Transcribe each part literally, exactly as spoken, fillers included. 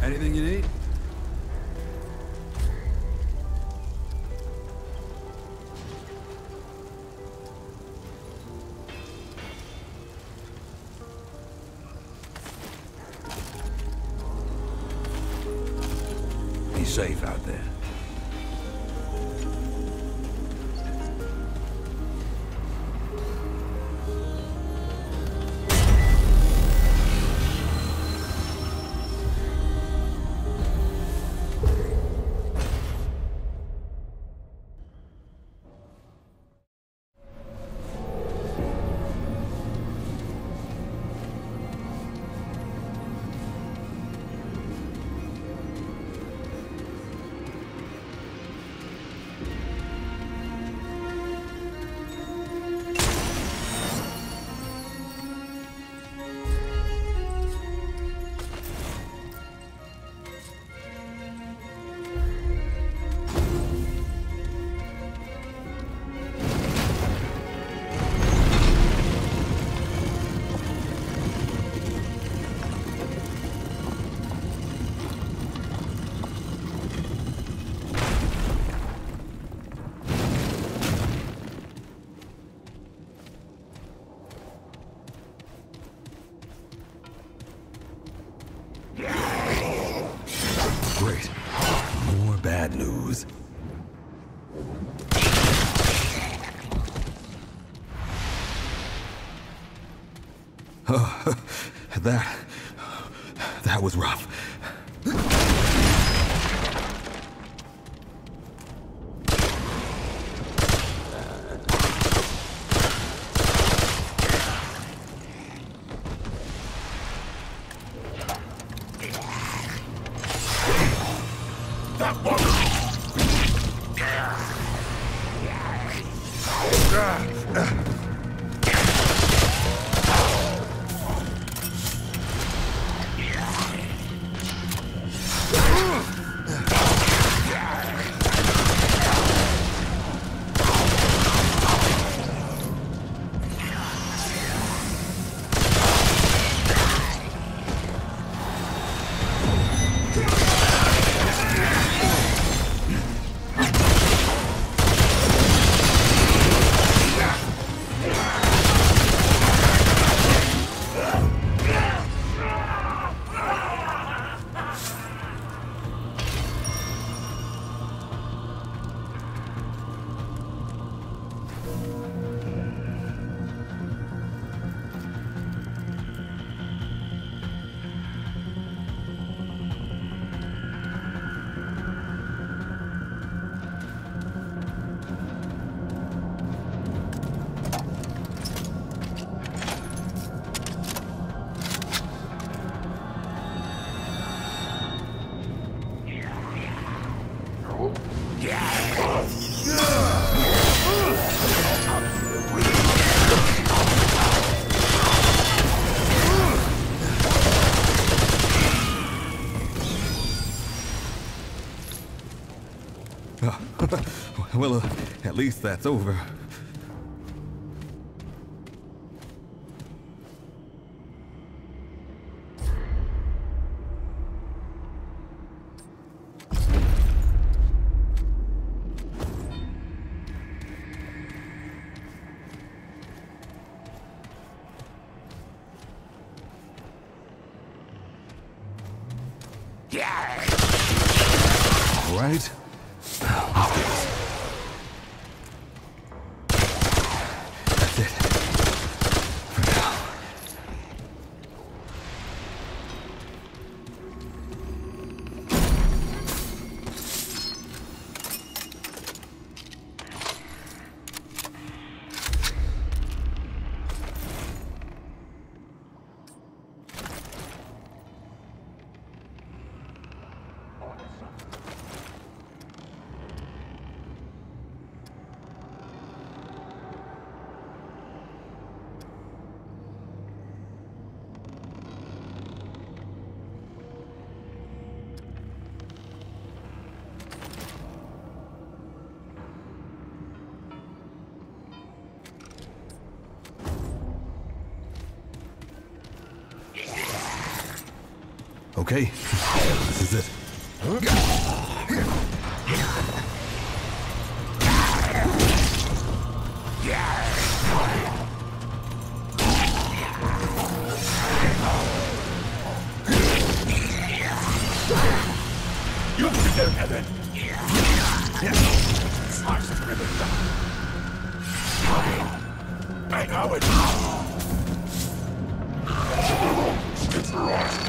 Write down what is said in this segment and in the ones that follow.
Anything you need? Be safe out there. Great. More bad news. Oh, that... that was rough. Well, uh, at least that's over. All right. That's it. For now. Okay, this is it. You deserve heaven! Slice the ribbon. I know it! It's right!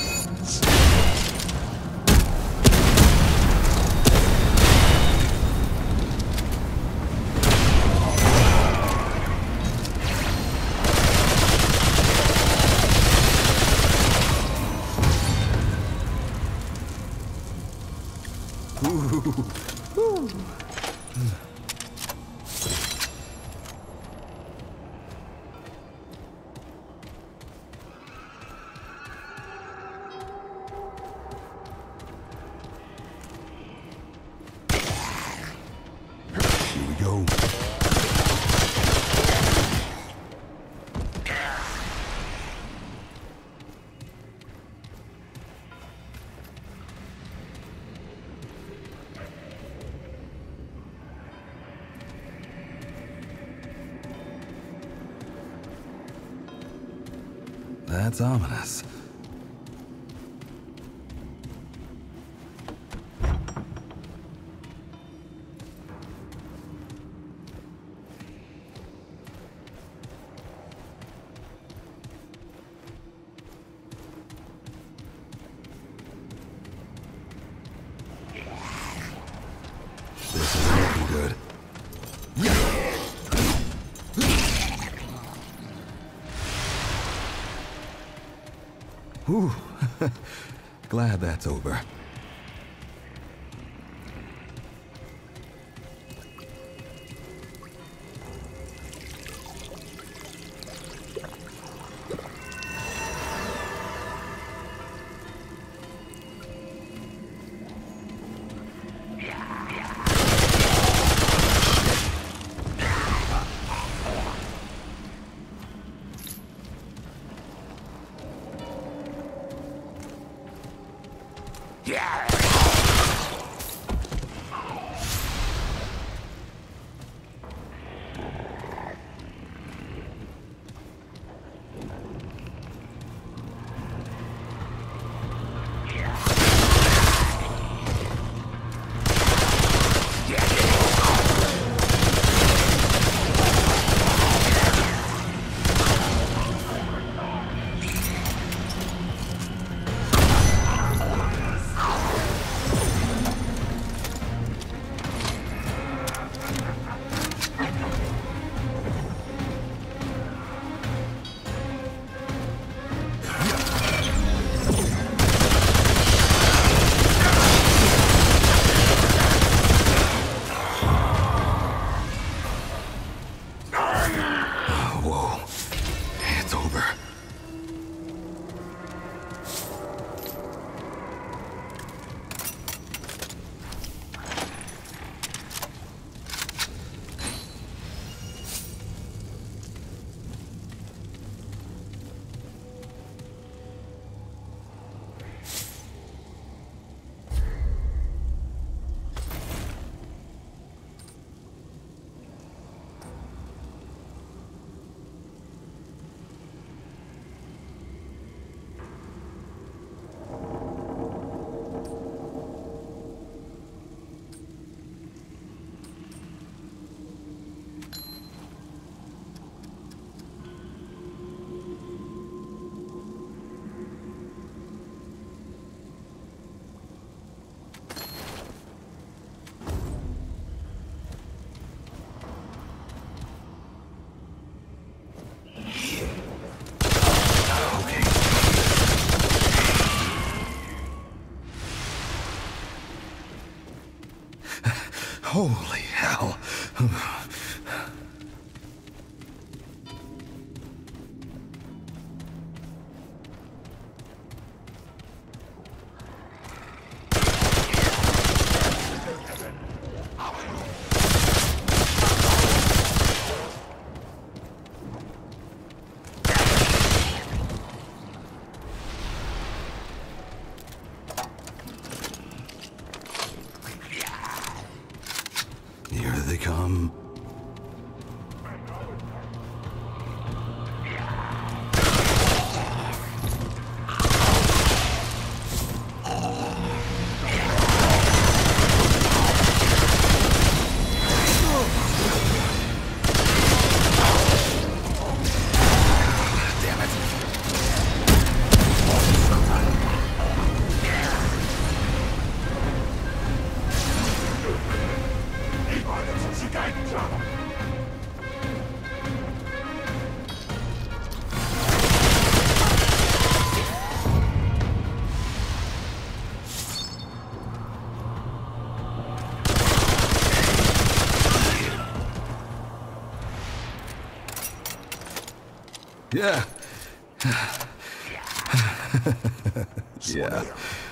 Here we go. That's ominous. This isn't looking good. Whew. Glad that's over. Yeah! Holy hell. Yeah. Yeah.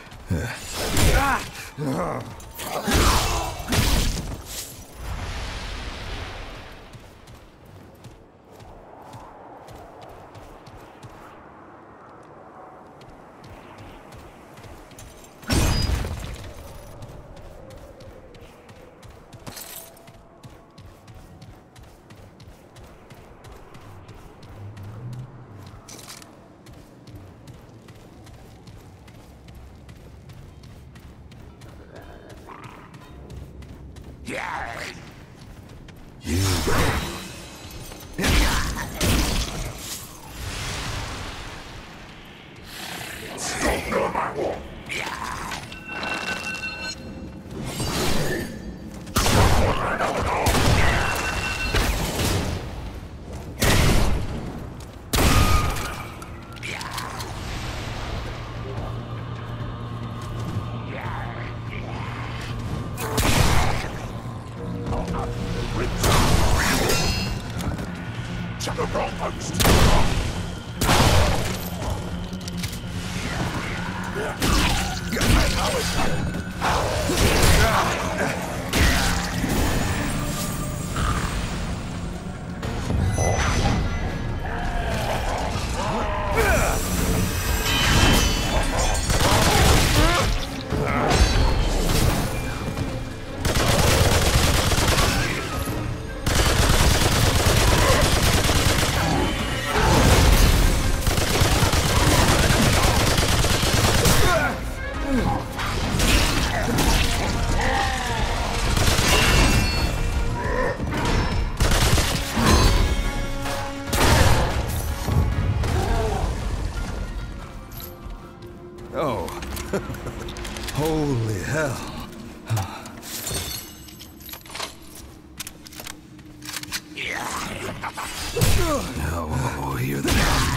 Oh. Holy hell. Oh, here they come.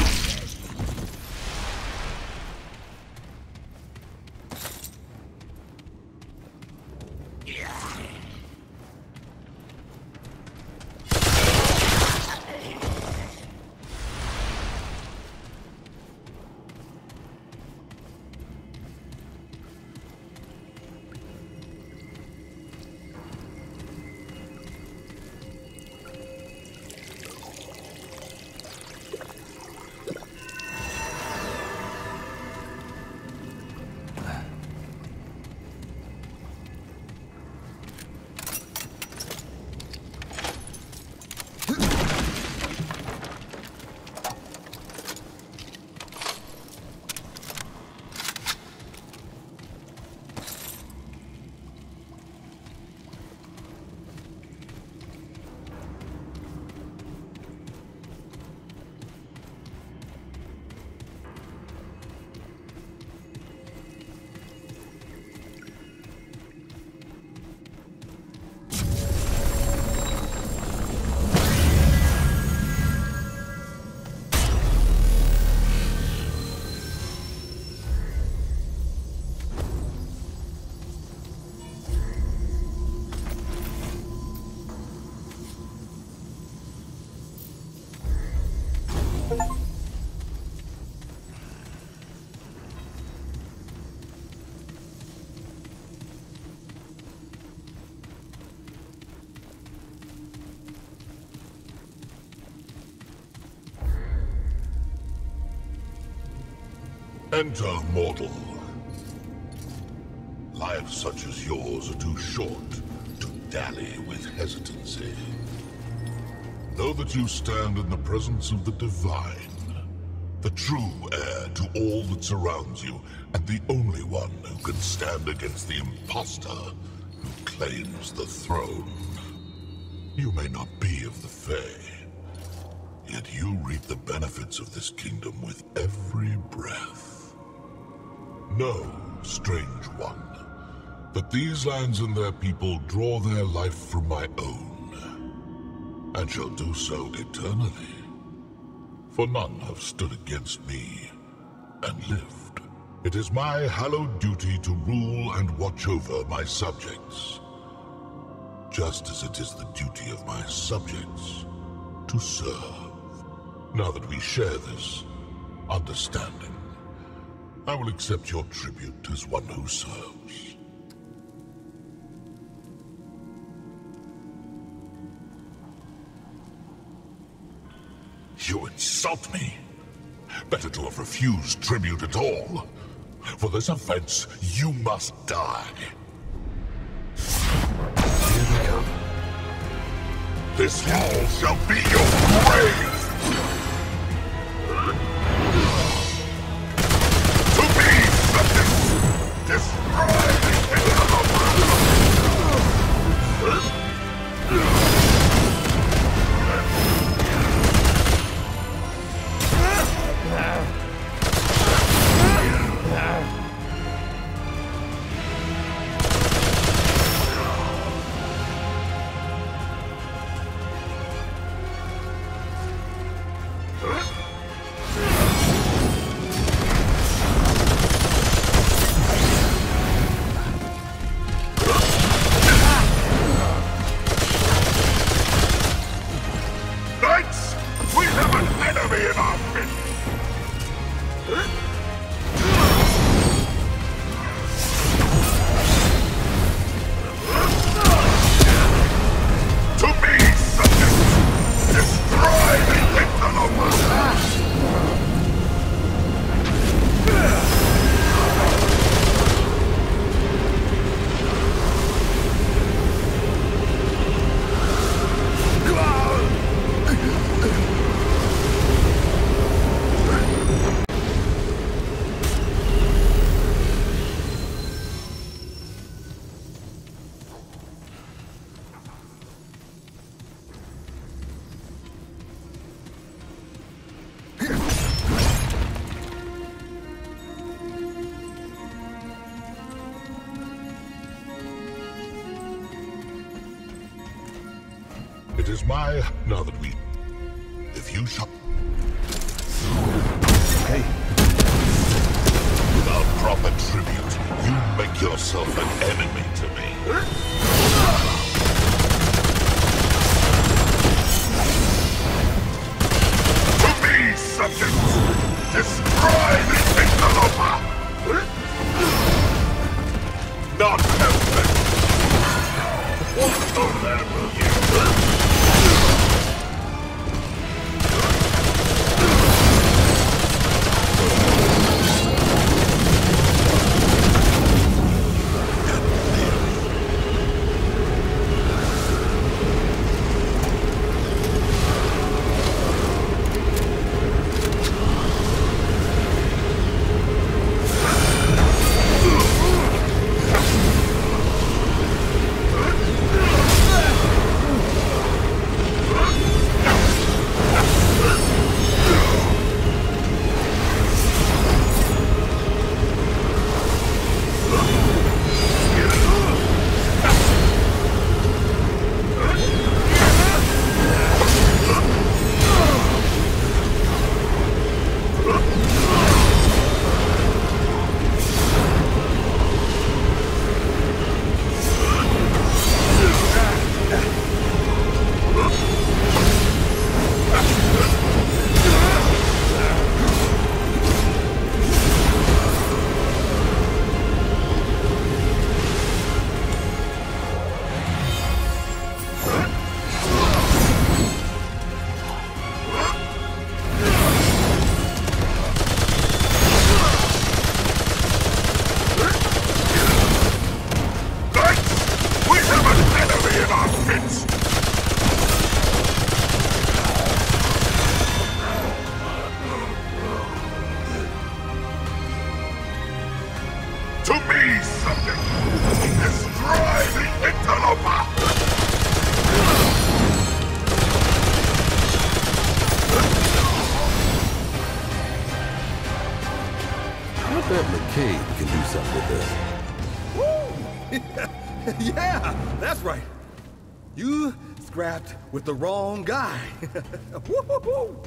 Enter, mortal. Lives such as yours are too short to dally with hesitancy. Know that you stand in the presence of the divine, the true heir to all that surrounds you, and the only one who can stand against the imposter who claims the throne. You may not be of the Fae, yet you reap the benefits of this kingdom with every breath. Know, strange one, that these lands and their people draw their life from my own, and shall do so eternally. For none have stood against me and lived. It is my hallowed duty to rule and watch over my subjects, just as it is the duty of my subjects to serve. now that we share this understanding, I will accept your tribute as one who serves. You insult me. Better to have refused tribute at all. For this offense, you must die. Here we come. This hall shall be your grave! To be subject! Destroy the It is my... now that we... If you shall... Hey. Without proper tribute, you make yourself an enemy to me. To be subject! Destroy the interloper! Not helpless! Oh, there will you... To me, subject! Destroy the interloper! I bet McCabe can do something with this. Yeah, that's right. You scrapped with the wrong guy. Woo-hoo-hoo.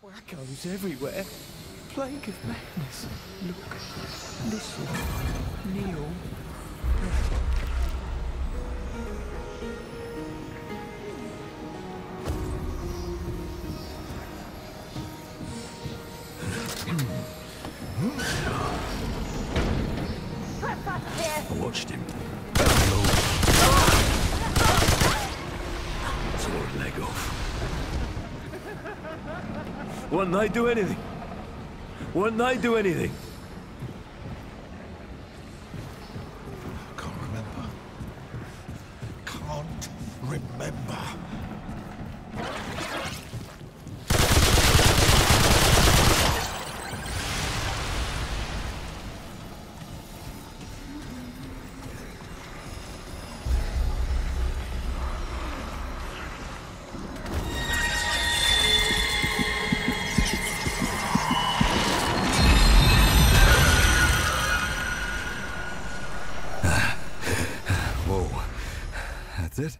Wackos everywhere. Plague of madness. Look, listen, kneel. I watched him. Tore his leg off. Wouldn't they do anything? Wouldn't they do anything? I can't remember. Can't remember. That's it?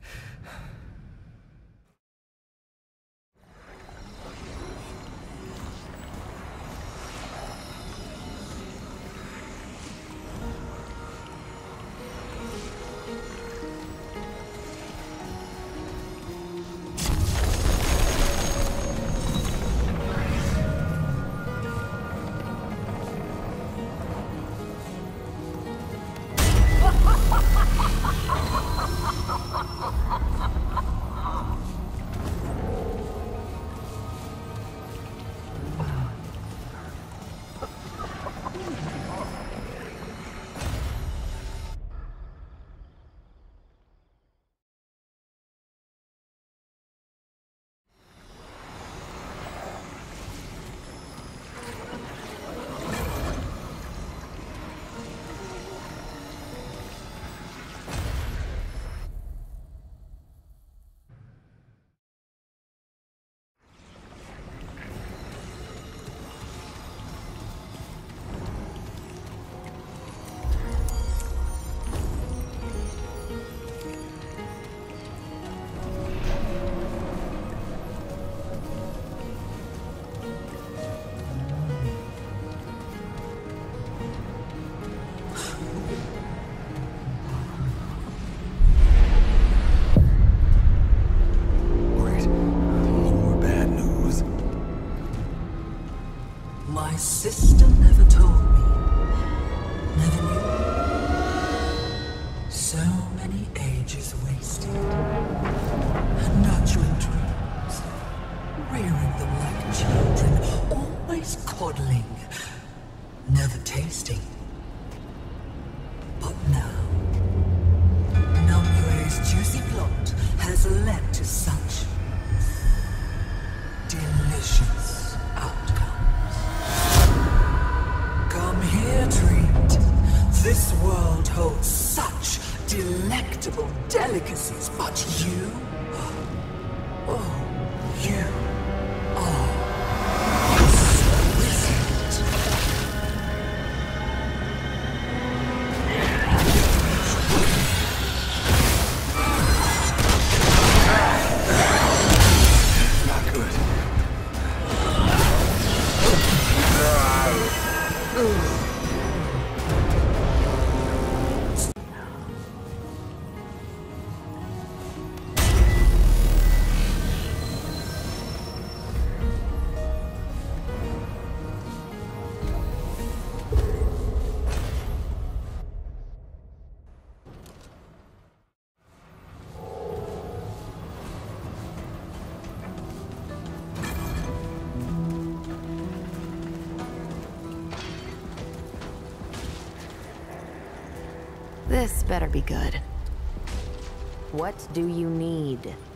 My sister never told me, never knew. So many ages wasted, and nurturing dreams, rearing them like children, always coddling, never tasting. But now, Numbue's juicy plot has led to such delicious outcomes. Come here, treat. This world holds such delectable delicacies, but you, oh, you are exquisite. Not good. This better be good. What do you need?